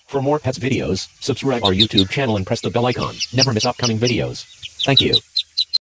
For more pets videos, subscribe our YouTube channel and press the bell icon. Never miss upcoming videos. Thank you.